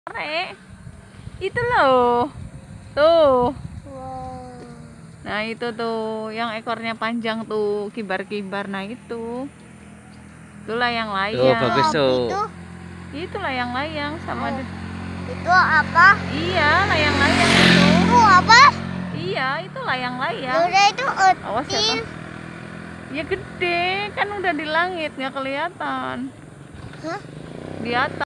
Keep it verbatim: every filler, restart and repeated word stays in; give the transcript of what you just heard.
Rek, itu loh, tuh. Wow. Nah itu tuh, yang ekornya panjang tuh, kibar-kibar. Nah itu, itu layang-layang. Tuh bagus tuh. Itu, Itu layang-layang sama. oh. Itu apa? Iya, layang-layang itu. Itu apa? Iya, itu layang-layang. Udah itu Awas ya, utin. Ya gede, kan udah di langit nggak kelihatan. Hah? Di atas.